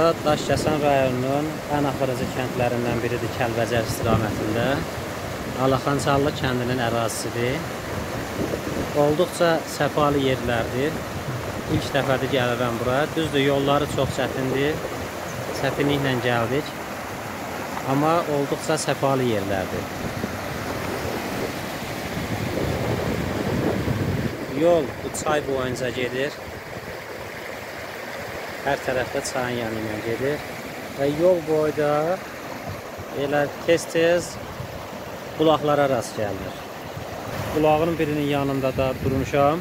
Daşkəsən rayonunun ən axırıcı kəndlərindən biridir Kəlbəcər istiqamətində. Alaxançallı kəndinin ərazisidir. Olduqca səfalı yerlərdir. İlk dəfədir gəlirəm bura. Düzdür, yolları çox çətindir. Çətinliklə gəldik. Amma olduqca səfalı yerlərdir. Yol bu çay boyunca gedir. Hər tərəfdə çayın yanı ilə gedir. Və yol boyda elə tez-tez bulaqlara rast gəlinir. Bulağın birinin yanında da durmuşam.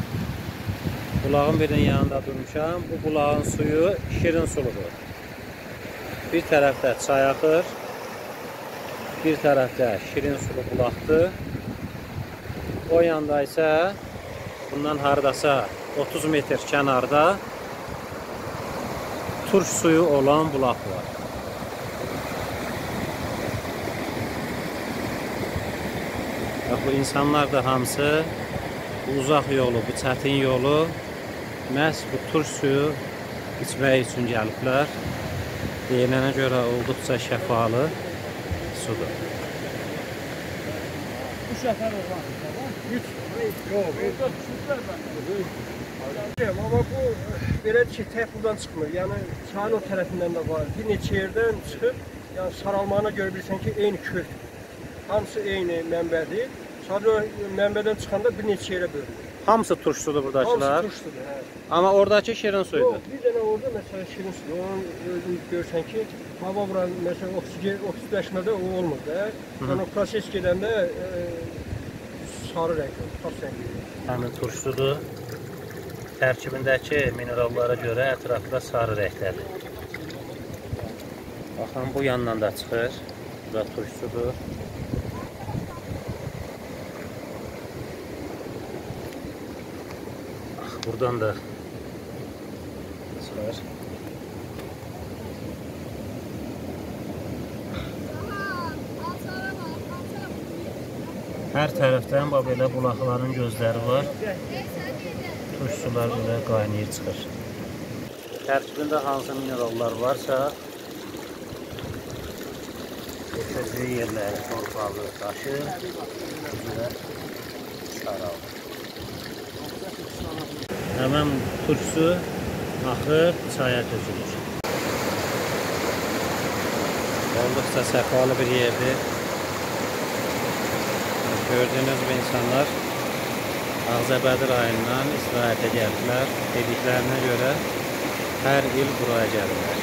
Bu bulağın suyu şirin suludur. Bir tərəfdə çay axır, bir tərəfdə şirin sulu bulaqdır. O yanda isə bundan haradasa 30 metr kənarda turş suyu olan bulaq var. Bu insanlar da hamısı bu uzaq yolu, bu çətin yolu məhz bu turş suyu içmək üçün gəliblər. Deyilənə görə olduqca şəfalı sudur. Bu şəfər olan güc yox, amma bu belədir ki, tək buradan çıxmır. Yəni çayın o tərəfindən də var. Bir neçə yerdən çıxıb, yəni saralmağına görə bilirsən ki, eyni köhdür. Hamısı eyni mənbədir. Sadəcə mənbədən çıxanda bir neçə yerə bölünür. Hamısı turş sudur buradakılar. Hamısı turş sudur, hə. Amma oradakı şirin suydur. Yox, bir dənə orada məsələn şirin sudur. Onun özünü görsən ki, hava buranın məsələn oksigenləşmədə o olmur da. Yəni proses gedəndə sarı rəngli, tas rəngli. Həmin turş sudur. Tərkibindəki minerallara görə ətrafda sarı rəngdədir. Baxın, bu yandan da çıxır. Bu da turş sudur. Buradan da çıxır. Hər tərəfdən belə bulaqların gözləri var. Turş sular belə qaynayır çıxır. Tərkibində hansı minerallar varsa götürəcəyi yerləri, torpağı, daşı və saralır. Həmən turş su axıb çaya tökülür. Olduqca səfalı bir yerdir. Gördüyünüz bu insanlar Ağcabədi rayonundan istirahətə gəldilər. Dediklərinə görə hər il buraya gəlirlər.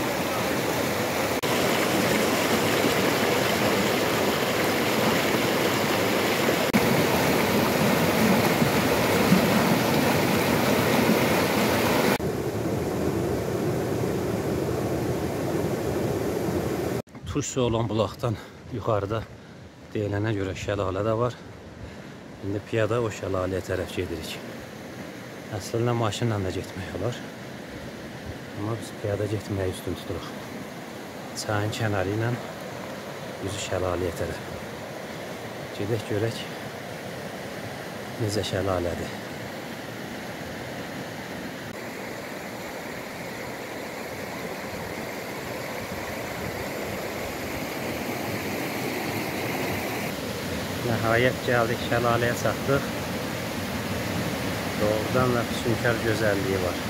Turş su olan bulaqdan yuxarıda deyilənə görə şəlalə də var. İndi piyada o şəlaləyə tərəf gedirik. Əslində maşınla da getmək olar. Amma biz piyada getməyə üstün tuturuq. Çayın kənarı ilə üzü şəlaləyə tərəf. Gedək görək necə şəlalədir. Nəhayət gəldik, şəlaləyə çatdıq. Doğrudan da füsunkar gözəlliyi var.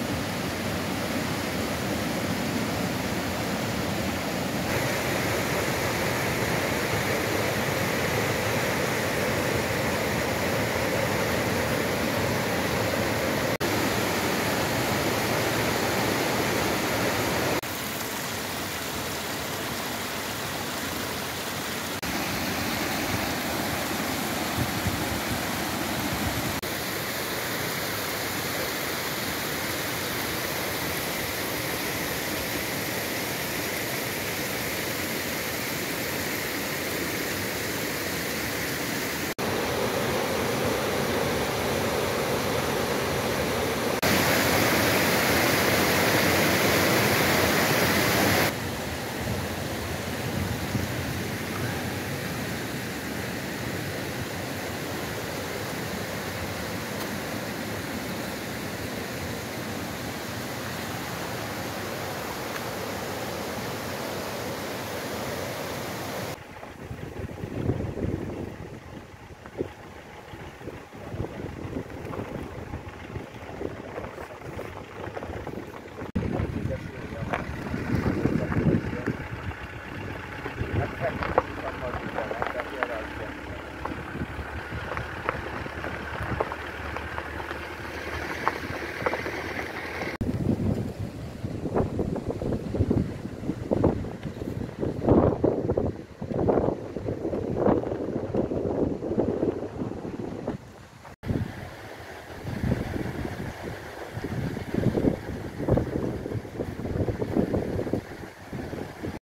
Hə.